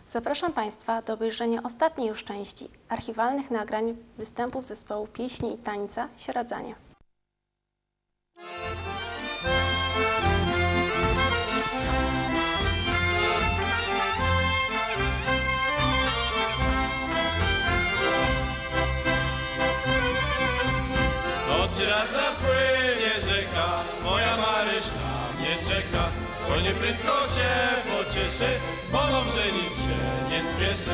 Zapraszam Państwa do obejrzenia ostatniej już części archiwalnych nagrań występów zespołu pieśni i tańca Sieradzania. Od Sieradza płynie rzeka, moja Maryś na mnie czeka. Konie prędko się pocieszy, bo dobrze nic się nie spieszy.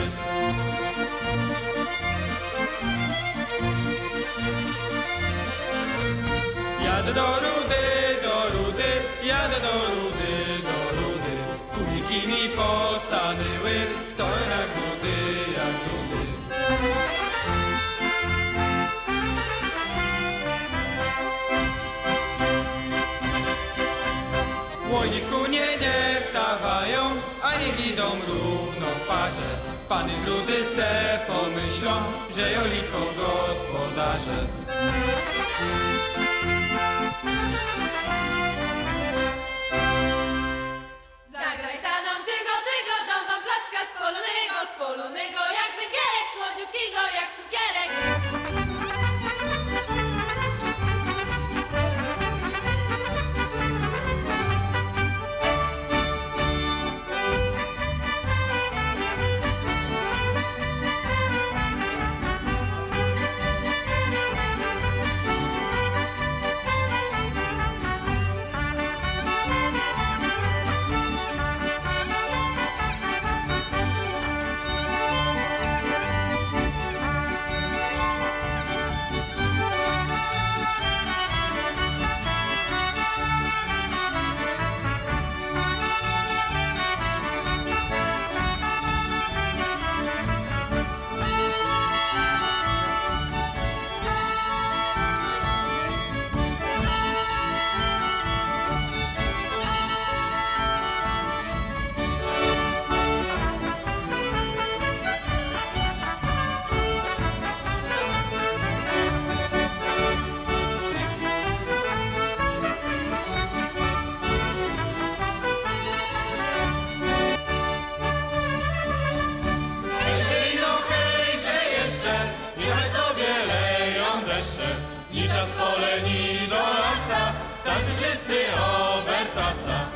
Jadę do Rudy, jadę do Rudy. Kuniki mi postanyły, stoją jak Rudy. Łonie kunie nie stawają, a niech idą równo w parze. Pany z Rudy se pomyślą, że ją licho gospodarze. Zagraj ta nam tygo, dam wam placka z polonego, jak węgielek słodziutkiego, jak cukierek. Ni czas pole, ni do lasa, tańczy wszyscy Obertasa.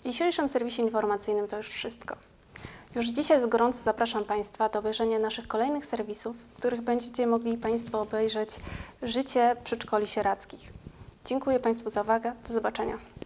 dzisiejszym serwisie informacyjnym to już wszystko. Już dzisiaj gorąco zapraszam Państwa do obejrzenia naszych kolejnych serwisów, w których będziecie mogli Państwo obejrzeć życie przedszkoli sierackich. Dziękuję Państwu za uwagę. Do zobaczenia.